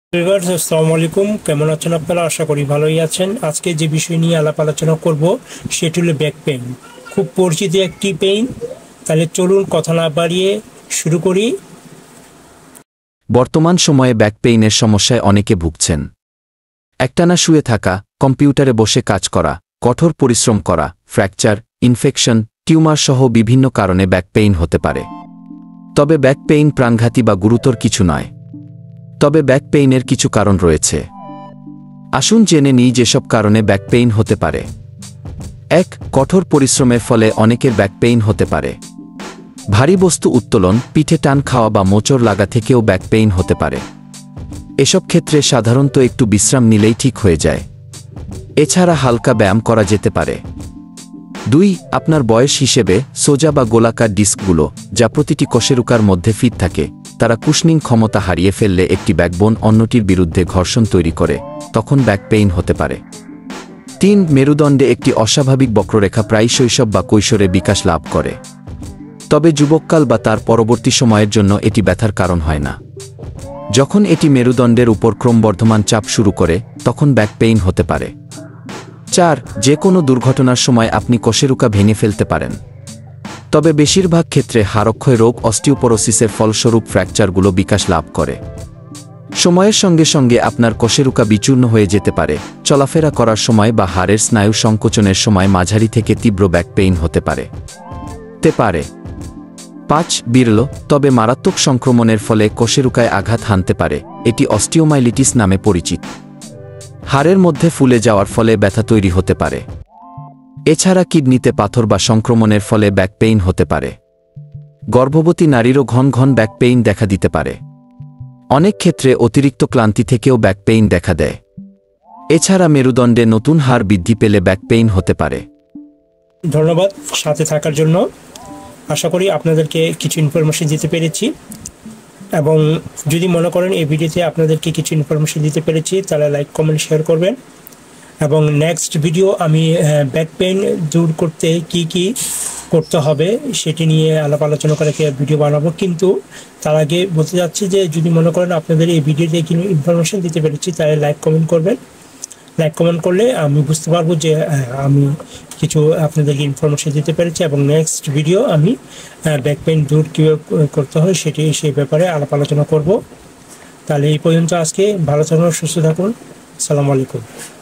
Viewers আসসালামু আলাইকুম, কেমন আছেন আপনারা? আশা করি ভালোই আছেন। আজকে যে বিষয় নিয়ে আলাপ আলোচনা করব সেটি হলো ব্যাক পেইন। খুব পরিচিত একটি পেইন। তাহলে চলুন কথা না বাড়িয়ে শুরু করি। বর্তমান সময়ে ব্যাক পেইনের সমস্যায় অনেকে ভুগছেন। একটানা শুয়ে থাকা, কম্পিউটারে বসে কাজ করা, কঠোর পরিশ্রম করা, ফ্র্যাকচার, ইনফেকশন, টিউমার সহ বিভিন্ন কারণে ব্যাক পেইন হতে পারে। তবে ব্যাক পেইন প্রাণঘাতী বা গুরুতর কিছু নয়। তবে ব্যাক পেইনের কিছু কারণ রয়েছে। আসুন জেনে নিই যেসব কারণে ব্যাক পেইন হতে পারে। ১. কঠোর পরিশ্রমের ফলে অনেকের ব্যাক পেইন হতে পারে। ভারী বস্তু উত্তোলন, পিঠে টান খাওয়া বা মোচড় লাগা থেকেও ব্যাক পেইন হতে পারে। এসব ক্ষেত্রে সাধারণত একটু বিশ্রাম নিলেই ঠিক হয়ে যায়। এছাড়া হালকা ব্যায়াম করা যেতে পারে। ২. আপনার বয়স হিসেবে সোজা বা গোলাকার ডিস্কগুলো, যা প্রতিটি কশেরুকার মধ্যে ফিট থাকে, তারা কুশনিং ক্ষমতা হারিয়ে ফেললে একটি ব্যাকবোন অন্যটির বিরুদ্ধে ঘর্ষণ তৈরি করে, তখন ব্যাক পেইন হতে পারে। ৩. মেরুদণ্ডে একটি অস্বাভাবিক বক্ররেখা প্রায় শৈশব বা কৈশোরে বিকাশ লাভ করে। তবে যুবককাল বা তার পরবর্তী সময়ের জন্য এটি ব্যথার কারণ হয় না। যখন এটি মেরুদণ্ডের উপর ক্রমবর্ধমান চাপ শুরু করে, তখন ব্যাক পেইন হতে পারে। ৪. যে কোনো দুর্ঘটনার সময় আপনি কশেরুকা ভেঙে ফেলতে পারেন। তবে বেশিরভাগ ক্ষেত্রে হাড়ক্ষয় রোগ, অস্টিওপোরোসিসের ফলস্বরূপ ফ্র্যাকচারগুলো বিকাশ লাভ করে। সময়ের সঙ্গে সঙ্গে আপনার কশেরুকা বিচূর্ণ হয়ে যেতে পারে। চলাফেরা করার সময় বা হাড়ের স্নায়ু সংকোচনের সময় মাঝারি থেকে তীব্র ব্যাক পেইন হতে পারে। ৫. বিরল তবে মারাত্মক সংক্রমণের ফলে কশেরুকায় আঘাত হানতে পারে। এটি অস্টিওমাইলিটিস নামে পরিচিত। হাড়ের মধ্যে ফুলে যাওয়ার ফলে ব্যথা তৈরি হতে পারে। এছাড়া কিডনিতে পাথর বা সংক্রমণের ফলে ব্যাক পেইন হতে পারে। গর্ভবতী নারীরও ঘন ঘন ব্যাক পেইন দেখা দিতে পারে। অনেক ক্ষেত্রে অতিরিক্ত ক্লান্তি থেকেও ব্যাক পেইন দেখা দেয়। এছাড়া মেরুদণ্ডে নতুন হাড় বৃদ্ধি পেলে ব্যাক পেইন হতে পারে। ধন্যবাদ সাথে থাকার জন্য। আশা করি আপনাদেরকে কিছু ইনফরমেশন দিতে পেরেছি, এবং যদি মনে করেন এই ভিডিওতে আপনাদেরকে কিছু ইনফরমেশন দিতে পেরেছি, তাহলে লাইক, কমেন্ট, শেয়ার করবেন। এবং নেক্সট ভিডিও আমি ব্যাক পেইন দূর করতে কি কি করতে হবে সেটি নিয়ে আলাপ আলোচনা করে ভিডিও বানাবো। কিন্তু তার আগে বলতে যাচ্ছি যে যদি মনে করেন আপনাদের এই ভিডিওতে কিছু ইনফরমেশন দিতে পেরেছি, তাহলে লাইক কমেন্ট করবেন। লাইক কমেন্ট করলে আমি বুঝতে পারবো যে আমি কিছু আপনাদেরকে ইনফরমেশন দিতে পেরেছি, এবং নেক্সট ভিডিও আমি ব্যাক পেইন দূর কীভাবে করতে হয় সেই ব্যাপারে আলাপ আলোচনা করব। তাহলে এই পর্যন্ত আজকে ভালো থাকুন, সুস্থ থাকুন। আসসালামু আলাইকুম।